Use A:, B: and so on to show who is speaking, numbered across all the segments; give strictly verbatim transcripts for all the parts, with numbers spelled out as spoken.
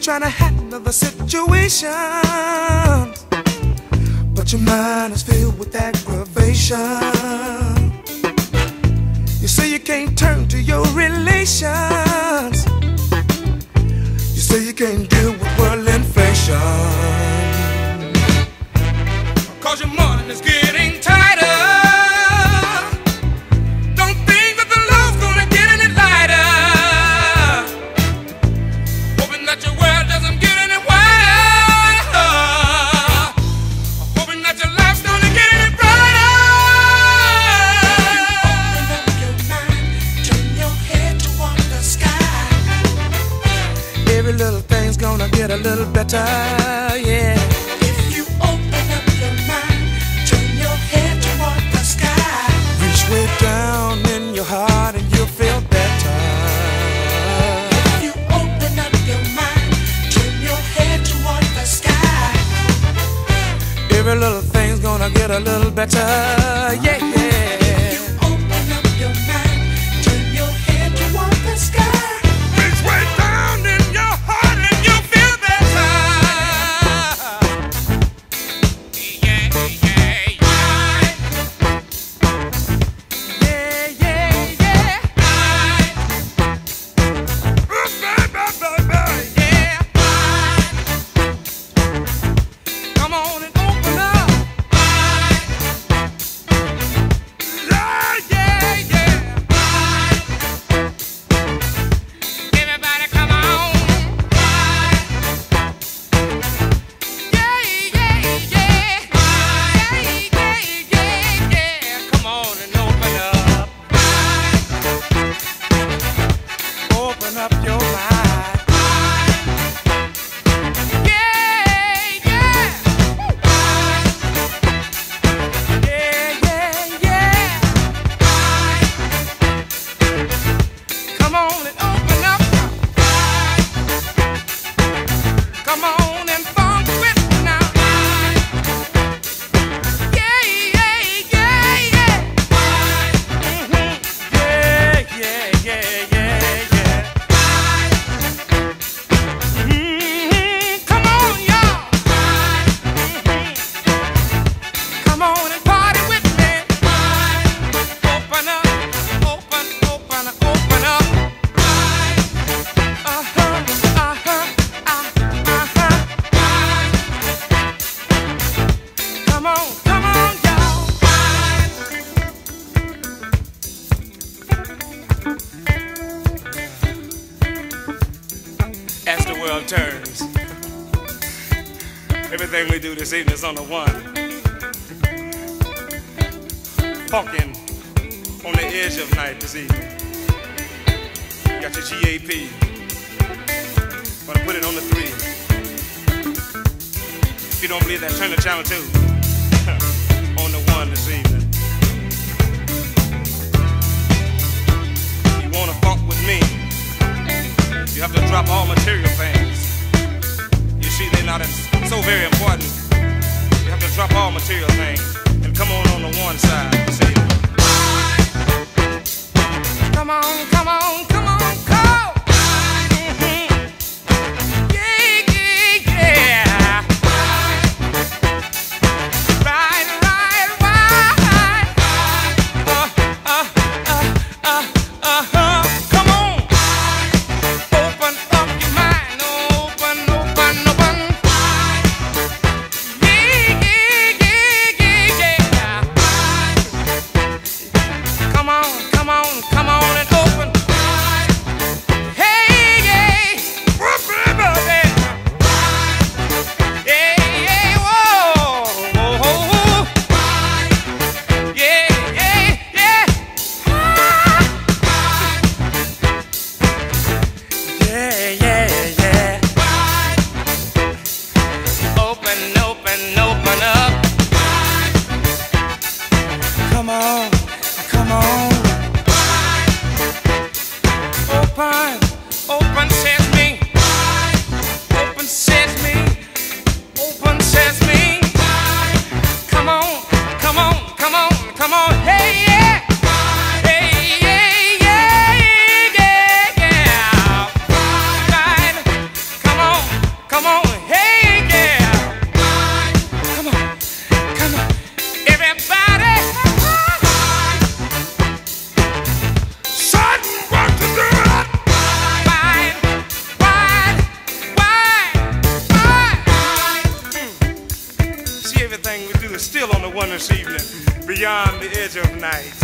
A: trying to handle the situation, but your mind is filled with aggravation. You say you can't turn to your relations. You say you can't deal with world inflation, 'cause your money is getting tighter. Don't think that the load's gonna get any lighter. Hoping that your world doesn't get any wider. Hoping that your life's gonna get any brighter. Open up your mind, turn your head toward the sky. Every little thing's gonna get a little better, yeah. If you open up your mind, turn your head toward the sky. Reach way down in your heart and you'll feel better. If you open up your mind, turn your head toward the sky. Every little thing's gonna get a little better, yeah, yeah. If you open up your mind, turn your head toward the sky. Reach way down in your heart and you'll feel better. Yeah, yeah, yeah. Yeah, yeah, yeah. Ooh, baby, baby, yeah. Come on and open up. Yeah, yeah, yeah. Everybody come on. Yeah, yeah, yeah. Yeah, yeah, yeah, yeah. Come on and open up. Open up your mind. Yeah, yeah. Yeah, yeah, yeah. Come on and open up. Come on and funk with me now. Yeah, yeah, yeah, yeah. Mhm. Yeah, yeah, yeah, yeah, yeah. Mhm. Come on, y'all. Mhm. Come on and party with me. Open up, open, open, open up. Uh-huh, uh-huh, uh, uh-huh. Come on, come on, y'all. As the world turns, everything we do this evening is on the one. Funkin' on the edge of night this evening. You got your G A P. Gonna put it on the three. If you don't believe that, turn the channel two. On the one this evening. You wanna funk with me? You have to drop all material things. You see, they're not so very important. You have to drop all material things and come on on the one side this evening. Come on, come on, come on, go! Mhm. Yeah, yeah, yeah. Right, right, right. Uh, uh, uh, uh, uh-huh. Come on. Open up your mind. Open, open, open. Yeah, yeah, yeah, yeah, yeah. one this evening. Beyond the edge of night.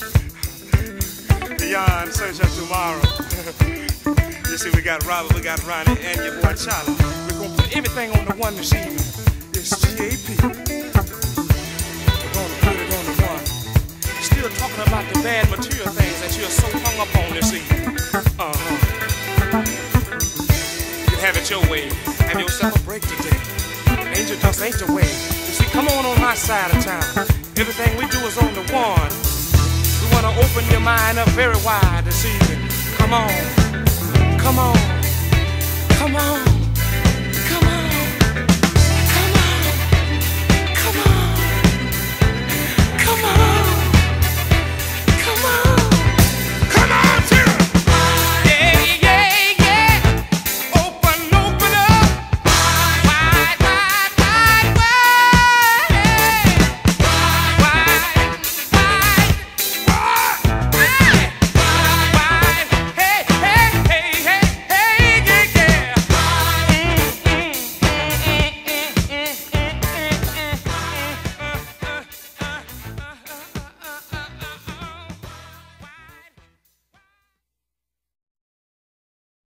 A: Beyond search of tomorrow. You see, we got Robert, we got Ronnie, and your boy Charlie. We're gonna put everything on the one this evening. It's G A P. We're gonna put it on the one. Still talking about the bad material things that you're so hung up on this evening. Uh-huh. You have it your way. Have yourself a break today. Angel dust ain't the way. You see, come on on my side of town. Everything we do is on the one. We wanna open your mind up very wide this evening. Come on. Come on, come on.